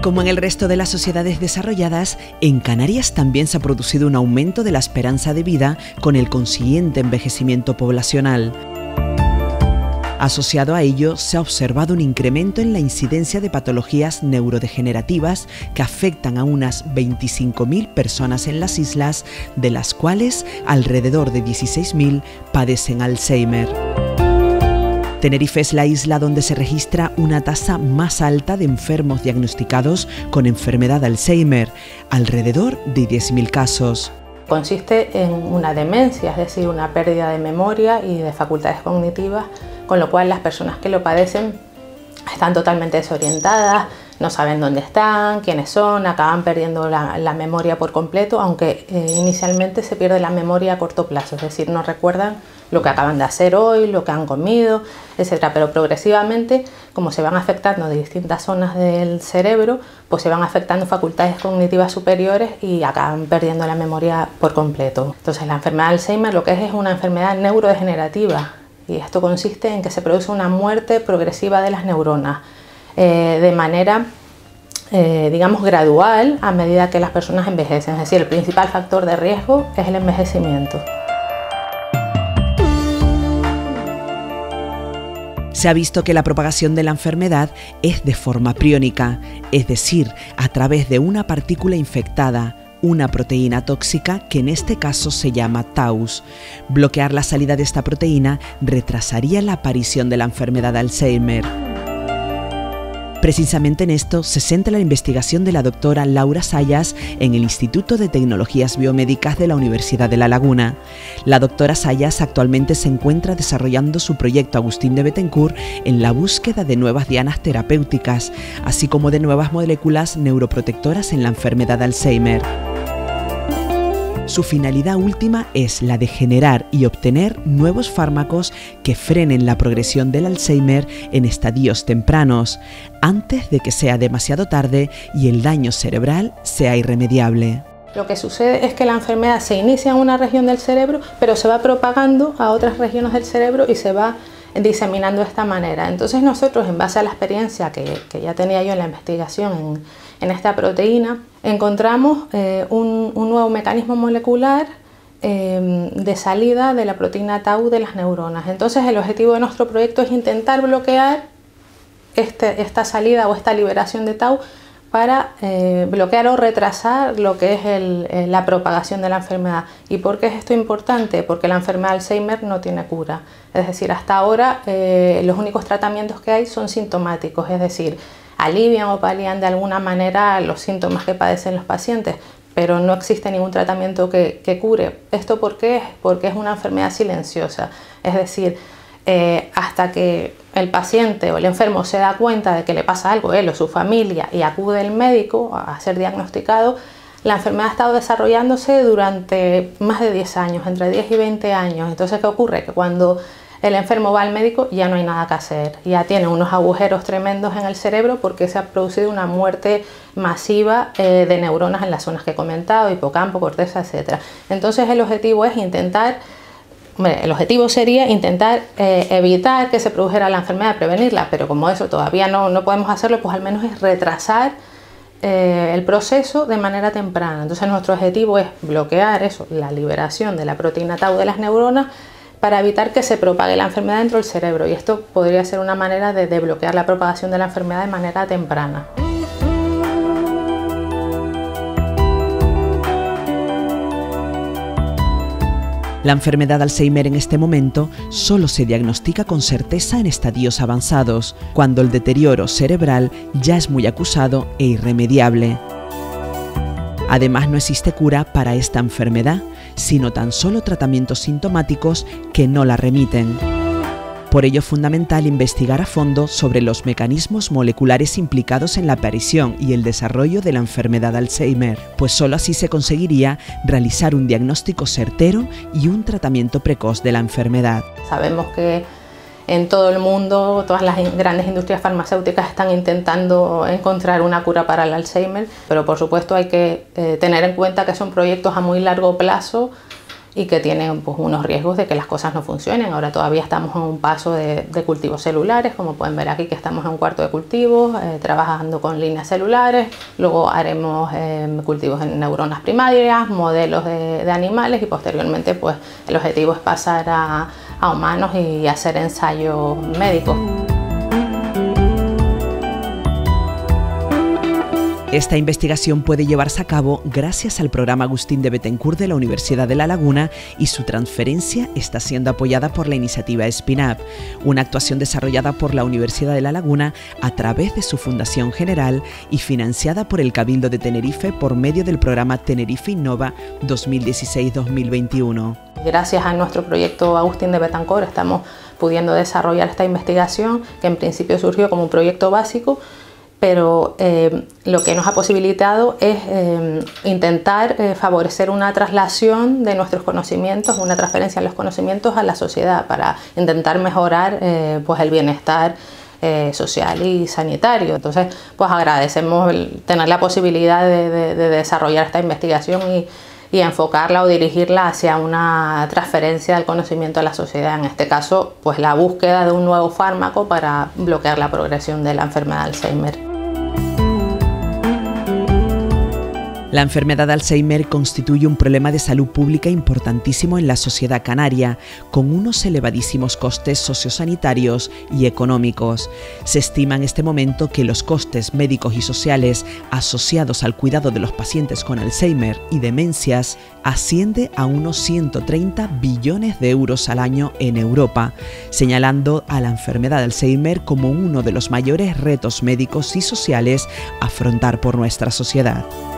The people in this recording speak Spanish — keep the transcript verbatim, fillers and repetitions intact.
Como en el resto de las sociedades desarrolladas, en Canarias también se ha producido un aumento de la esperanza de vida con el consiguiente envejecimiento poblacional. Asociado a ello, se ha observado un incremento en la incidencia de patologías neurodegenerativas que afectan a unas veinticinco mil personas en las islas, de las cuales alrededor de dieciséis mil padecen Alzheimer. Tenerife es la isla donde se registra una tasa más alta de enfermos diagnosticados con enfermedad de Alzheimer, alrededor de diez mil casos. Consiste en una demencia, es decir, una pérdida de memoria y de facultades cognitivas, con lo cual las personas que lo padecen están totalmente desorientadas, no saben dónde están, quiénes son, acaban perdiendo la, la memoria por completo, aunque eh, inicialmente se pierde la memoria a corto plazo, es decir, no recuerdan lo que acaban de hacer hoy, lo que han comido, etcétera. Pero progresivamente, como se van afectando de distintas zonas del cerebro, pues se van afectando facultades cognitivas superiores y acaban perdiendo la memoria por completo. Entonces, la enfermedad de Alzheimer lo que es es una enfermedad neurodegenerativa, y esto consiste en que se produce una muerte progresiva de las neuronas, eh, de manera, eh, digamos, gradual a medida que las personas envejecen. Es decir, el principal factor de riesgo es el envejecimiento. Se ha visto que la propagación de la enfermedad es de forma priónica, es decir, a través de una partícula infectada, una proteína tóxica que en este caso se llama Taus. Bloquear la salida de esta proteína retrasaría la aparición de la enfermedad de Alzheimer. Precisamente en esto se centra la investigación de la doctora Laura Sayas en el Instituto de Tecnologías Biomédicas de la Universidad de La Laguna. La doctora Sayas actualmente se encuentra desarrollando su proyecto Agustín de Bettencourt en la búsqueda de nuevas dianas terapéuticas, así como de nuevas moléculas neuroprotectoras en la enfermedad de Alzheimer. Su finalidad última es la de generar y obtener nuevos fármacos que frenen la progresión del Alzheimer en estadios tempranos, antes de que sea demasiado tarde y el daño cerebral sea irremediable. Lo que sucede es que la enfermedad se inicia en una región del cerebro, pero se va propagando a otras regiones del cerebro y se va diseminando de esta manera. Entonces nosotros, en base a la experiencia que, que ya tenía yo en la investigación en, en esta proteína, encontramos eh, un, un nuevo mecanismo molecular eh, de salida de la proteína Tau de las neuronas. Entonces el objetivo de nuestro proyecto es intentar bloquear este, esta salida o esta liberación de Tau para eh, bloquear o retrasar lo que es el, eh, la propagación de la enfermedad. ¿Y por qué es esto importante? Porque la enfermedad de Alzheimer no tiene cura. Es decir, hasta ahora eh, los únicos tratamientos que hay son sintomáticos, es decir, alivian o palian de alguna manera los síntomas que padecen los pacientes, pero no existe ningún tratamiento que, que cure. ¿Esto por qué? Porque es una enfermedad silenciosa, es decir, eh, hasta que el paciente o el enfermo se da cuenta de que le pasa algo, él o su familia, y acude al médico a ser diagnosticado, la enfermedad ha estado desarrollándose durante más de diez años, entre diez y veinte años. Entonces, ¿qué ocurre? Que cuando el enfermo va al médico ya no hay nada que hacer, ya tiene unos agujeros tremendos en el cerebro porque se ha producido una muerte masiva eh, de neuronas en las zonas que he comentado, hipocampo, corteza, etcétera. Entonces el objetivo es intentar, hombre, el objetivo sería intentar eh, evitar que se produjera la enfermedad, prevenirla, pero como eso todavía no, no podemos hacerlo, pues al menos es retrasar eh, el proceso de manera temprana. Entonces nuestro objetivo es bloquear eso, la liberación de la proteína Tau de las neuronas, para evitar que se propague la enfermedad dentro del cerebro, y esto podría ser una manera de, de bloquear la propagación de la enfermedad de manera temprana. La enfermedad de Alzheimer en este momento solo se diagnostica con certeza en estadios avanzados, cuando el deterioro cerebral ya es muy acusado e irremediable. Además, no existe cura para esta enfermedad, sino tan solo tratamientos sintomáticos que no la remiten. Por ello es fundamental investigar a fondo sobre los mecanismos moleculares implicados en la aparición y el desarrollo de la enfermedad de Alzheimer, pues solo así se conseguiría realizar un diagnóstico certero y un tratamiento precoz de la enfermedad. Sabemos que en todo el mundo todas las grandes industrias farmacéuticas están intentando encontrar una cura para el Alzheimer, pero por supuesto hay que eh, tener en cuenta que son proyectos a muy largo plazo y que tienen pues, unos riesgos de que las cosas no funcionen. Ahora todavía estamos en un paso de, de cultivos celulares, como pueden ver aquí que estamos en un cuarto de cultivos, eh, trabajando con líneas celulares, luego haremos eh, cultivos en neuronas primarias, modelos de, de animales y posteriormente pues, el objetivo es pasar a, a humanos y hacer ensayos médicos. Esta investigación puede llevarse a cabo gracias al programa Agustín de Bettencourt de la Universidad de La Laguna y su transferencia está siendo apoyada por la iniciativa SPINUP, una actuación desarrollada por la Universidad de La Laguna a través de su Fundación General y financiada por el Cabildo de Tenerife por medio del programa Tenerife Innova dos mil dieciséis dos mil veintiuno. Gracias a nuestro proyecto Agustín de Bettencourt estamos pudiendo desarrollar esta investigación que en principio surgió como un proyecto básico, pero eh, lo que nos ha posibilitado es eh, intentar eh, favorecer una traslación de nuestros conocimientos, una transferencia de los conocimientos a la sociedad para intentar mejorar eh, pues el bienestar eh, social y sanitario. Entonces, pues agradecemos el tener la posibilidad de, de, de desarrollar esta investigación y, y enfocarla o dirigirla hacia una transferencia del conocimiento a la sociedad. En este caso, pues la búsqueda de un nuevo fármaco para bloquear la progresión de la enfermedad de Alzheimer. La enfermedad de Alzheimer constituye un problema de salud pública importantísimo en la sociedad canaria, con unos elevadísimos costes sociosanitarios y económicos. Se estima en este momento que los costes médicos y sociales asociados al cuidado de los pacientes con Alzheimer y demencias asciende a unos ciento treinta billones de euros al año en Europa, señalando a la enfermedad de Alzheimer como uno de los mayores retos médicos y sociales a afrontar por nuestra sociedad.